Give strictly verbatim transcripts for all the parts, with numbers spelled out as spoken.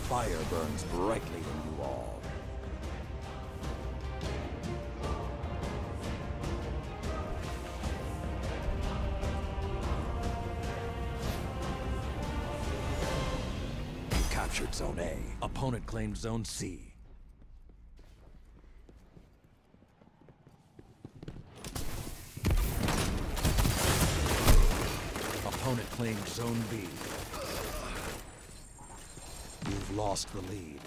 fire burns brightly in you all. You captured Zone A. Opponent claimed Zone C. Opponent claimed Zone B. You've lost the lead.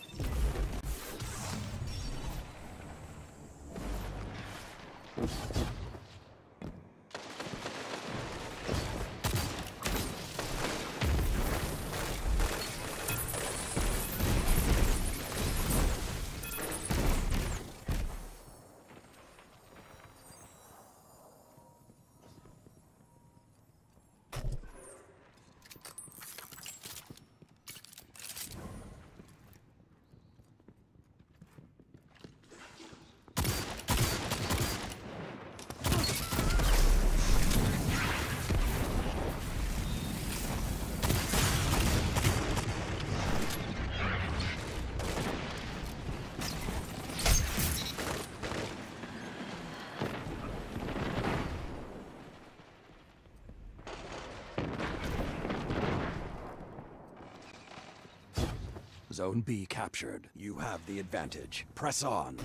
Zone B captured. You have the advantage. Press on.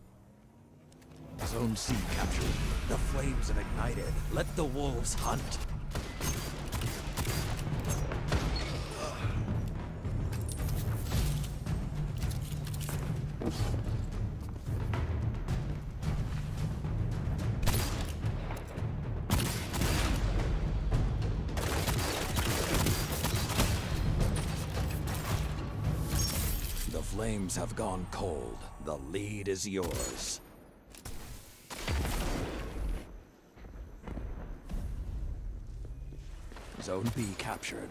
Zone C captured. The flames have ignited. Let the wolves hunt. The flames have gone cold. The lead is yours. Zone B captured.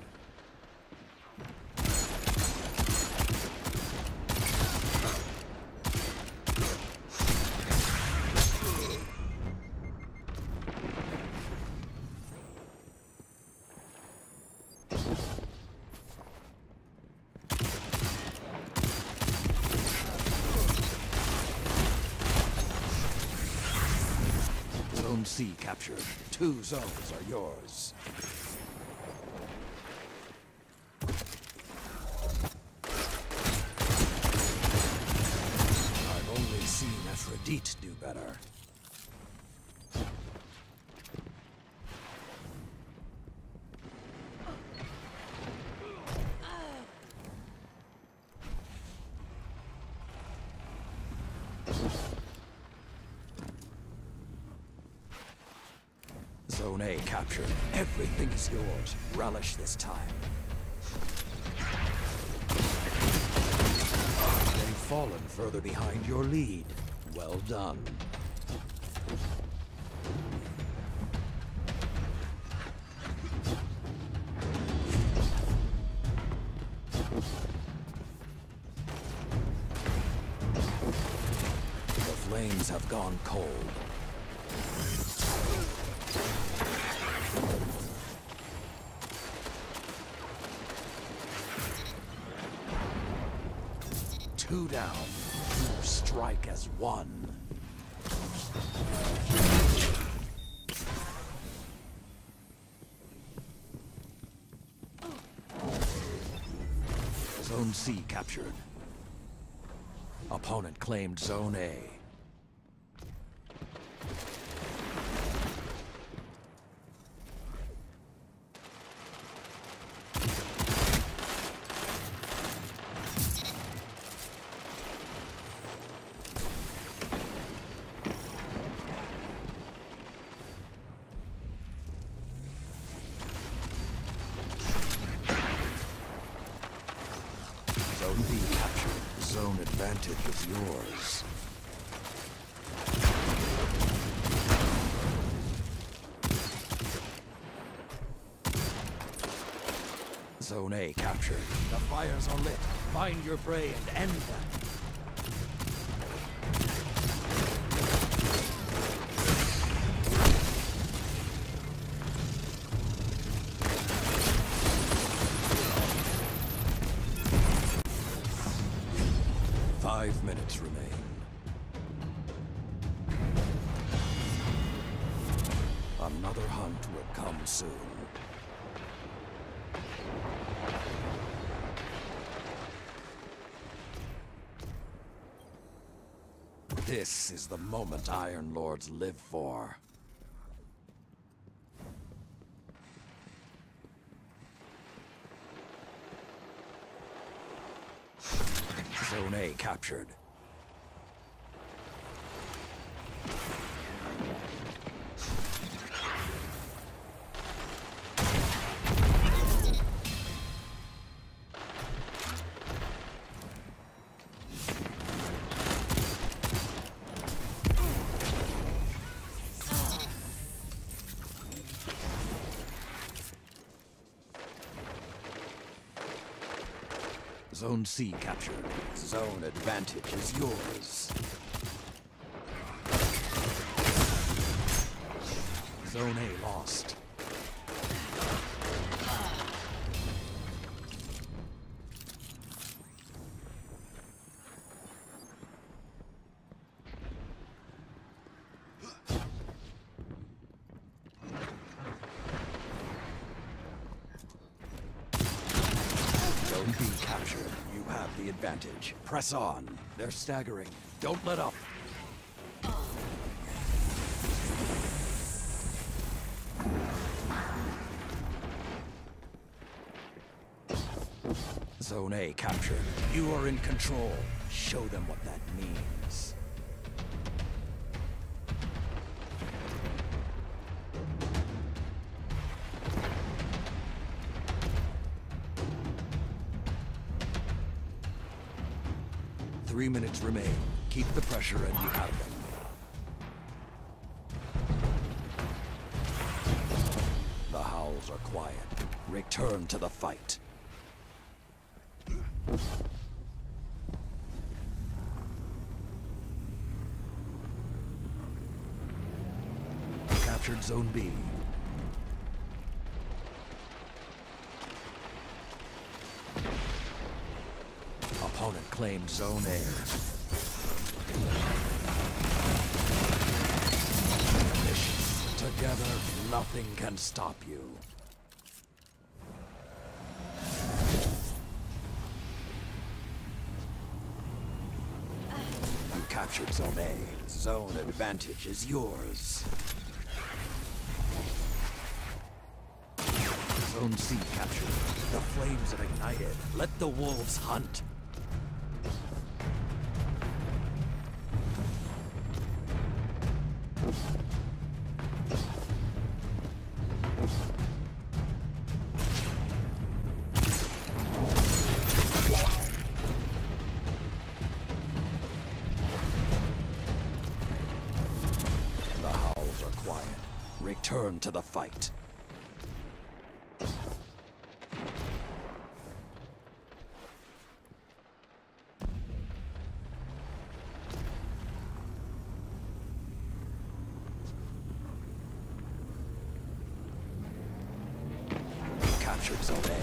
Zone C captured. Two zones are yours. I've only seen Aphrodite do better. Zone A captured. Everything is yours. Relish this time. They've fallen further behind your lead. Well done. The flames have gone cold. Two down. You strike as one. Zone C captured. Opponent claimed Zone A. Zone B captured. Zone advantage is yours. Zone A captured. The fires are lit. Find your prey and end them. Five minutes remain. Another hunt will come soon. This is the moment Iron Lords live for. Zone A captured. Zone C captured. Zone advantage is yours. Zone A lost. Zone B captured. You have the advantage. Press on. They're staggering. Don't let up. Zone A captured. You are in control. Show them what that means. Three minutes remain. Keep the pressure and you have them. The howls are quiet. Return to the fight. Captured Zone B. Opponent claimed Zone A. Together, nothing can stop you. You captured Zone A. Zone advantage is yours. Zone C captured. The flames have ignited. Let the wolves hunt. The howls are quiet. Return to the fight. Captured Zone A.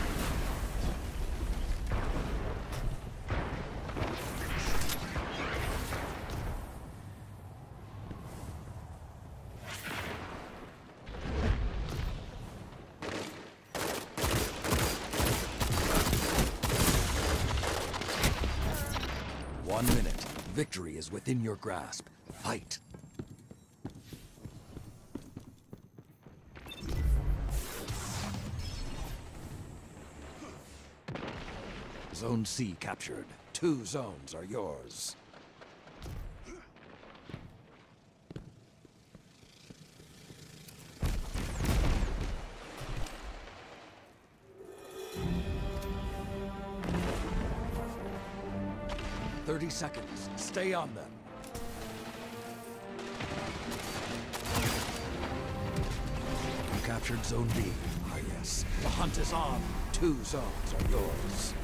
One minute. Victory is within your grasp. Fight. Zone C captured. Two zones are yours. Thirty seconds. Stay on them. You captured Zone B. Ah, yes. The hunt is on. Two zones are yours.